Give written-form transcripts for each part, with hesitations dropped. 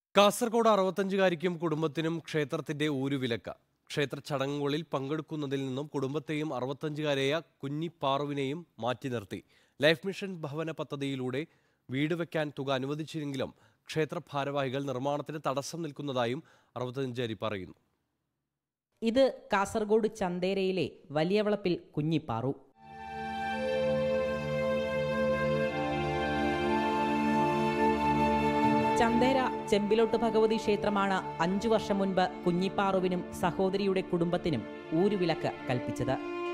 കാസർഗോഡ് 65-കാരിക്കും കുടുംബത്തിനും ക്ഷേത്രത്തിന്റെ ഊരുവിലക്ക്. ക്ഷേത്ര ചടങ്ങുകളിൽ പങ്കെടുക്കുന്നതിൽ നിന്നും കുടുംബത്തെയും 65-കാരിയായ കുഞ്ഞിപ്പാറുവിനെയും മാറ്റി നിർത്തി. ലൈഫ് മിഷൻ ഭവന പദ്ധതിയിലൂടെ വീട് വയ്ക്കാൻ തുക അനുവദിച്ചെങ്കിലും ക്ഷേത്ര ഭാരവാഹികൾ നിർമ്മാണത്തിന് തടസ്സം നിൽക്കുന്നതായും 65-കാരി പറയുന്നു. ഇത് കാസർഗോഡ് ചന്തേരയിലെ വലിയവളപ്പിൽ കുഞ്ഞിപ്പാറു. ചന്തേര ചെമ്പിലോട്ട് ഭഗവതി ക്ഷേത്രമാണ് 5 വർഷം മുൻപ് കുഞ്ഞിപ്പാറുവിനും സഹോദരിയുടെ കുടുംബത്തിനും ഊരുവിലക്ക് കൽപ്പിച്ചത്.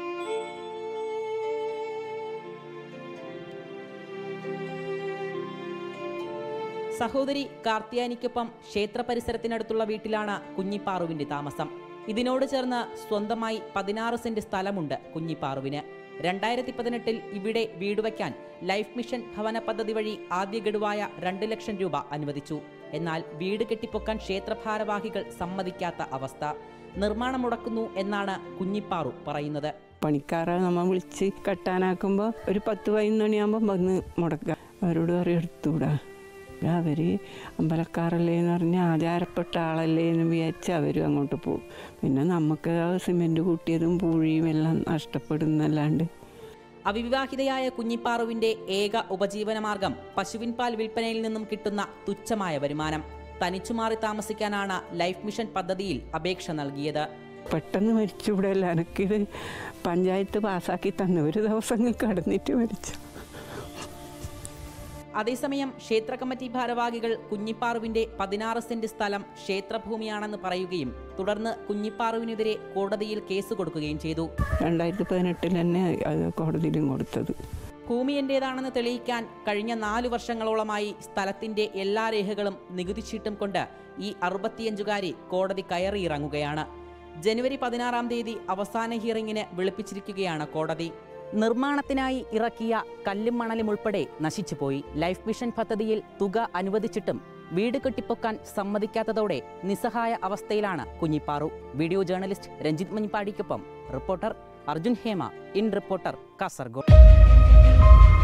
സഹോദരി കാർത്തിയാനിക്കൊപ്പം ക്ഷേത്ര പരിസരത്തിനടുത്തുള്ള വീട്ടിലാണ് കുഞ്ഞിപ്പാറുവിന്റെ താമസം. ഇതിനോട് ചേർന്ന് സ്വന്തമായി 16 സെന്റ് സ്ഥലമുണ്ട് കുഞ്ഞിപ്പാറുവിന്. 2018-ൽ ഇവിടെ വീട് വയ്ക്കാൻ ലൈഫ് മിഷൻ ഭവന പദ്ധതി വഴി ആദ്യ ഗഡുവായ 2 ലക്ഷം രൂപ അനുവദിച്ചു. എന്നാൽ വീട് കെട്ടിപ്പൊക്കാൻ ക്ഷേത്ര ഭാരവാഹികൾ സമ്മതിക്കാത്ത അവസ്ഥ. നിർമ്മാണം മുടക്കുന്നു എന്നാണ് കുഞ്ഞിപ്പാറു പറയുന്നത്. പണിക്കാരെ നമ്മൾ വിളിച്ച് കെട്ടാനാക്കുമ്പോൾ ഒരു 10-11 മണിയാകുമ്പോൾ വന്ന് മുടക്കുക. അവരോട് പറയും എടുത്തുകൂടാ, അവർ അമ്പലക്കാരല്ലേ എന്ന് പറഞ്ഞാൽ ആചാരപ്പെട്ട ആളല്ലേ എന്ന് വിചാരിച്ച് അവരും അങ്ങോട്ട് പോകും. പിന്നെ നമുക്ക് സിമെൻറ്റ് കൂട്ടിയതും പൂഴിയും എല്ലാം നഷ്ടപ്പെടുന്നല്ലാണ്ട്. അവിവാഹിതയായ കുഞ്ഞിപ്പാറുവിന്റെ ഏക ഉപജീവനമാർഗം പശുവിൻ പാൽ വിൽപ്പനയിൽ നിന്നും കിട്ടുന്ന തുച്ഛമായ വരുമാനം. തനിച്ചുമാറി താമസിക്കാനാണ് ലൈഫ് മിഷൻ പദ്ധതിയിൽ അപേക്ഷ നൽകിയത്. പെട്ടെന്ന് മരിച്ചുകൂടെയല്ല, എനിക്കിത് പഞ്ചായത്ത് പാസ്സാക്കി തന്ന ഒരു ദിവസം കടന്നിട്ട് മരിച്ചു. അതേസമയം ക്ഷേത്ര കമ്മിറ്റി ഭാരവാഹികൾ കുഞ്ഞിപ്പാറുവിന്റെ 16 സെന്റ് സ്ഥലം ക്ഷേത്രഭൂമിയാണെന്ന് പറയുകയും തുടർന്ന് കുഞ്ഞിപ്പാറുവിനെതിരെ കോടതിയിൽ കേസ് കൊടുക്കുകയും ചെയ്തു. 2018-ൽ തന്നെ കോടതിയിലും കൊടുത്തത്. ഭൂമി എന്റേതാണെന്ന് തെളിയിക്കാൻ കഴിഞ്ഞ 4 വർഷങ്ങളോളമായി സ്ഥലത്തിന്റെ എല്ലാ രേഖകളും നികുതി ചീട്ടും കൊണ്ട് ഈ 65-കാരി കോടതി കയറിയിറങ്ങുകയാണ്. ജനുവരി 16-ാം തീയതി അവസാന ഹിയറിംഗിന് വിളിപ്പിച്ചിരിക്കുകയാണ് കോടതി. നിർമ്മാണത്തിനായി ഇറക്കിയ കല്ലും മണലും ഉൾപ്പെടെ നശിച്ചുപോയി. ലൈഫ് മിഷൻ പദ്ധതിയിൽ തുക അനുവദിച്ചിട്ടും വീട് കെട്ടിപ്പൊക്കാൻ സമ്മതിക്കാത്തതോടെ നിസ്സഹായ അവസ്ഥയിലാണ് കുഞ്ഞിപ്പാറു. വീഡിയോ ജേർണലിസ്റ്റ് രഞ്ജിത്ത് മഞ്ഞിപ്പാടിക്കൊപ്പം reporter Arjun Hema, in reporter, Kasaragod.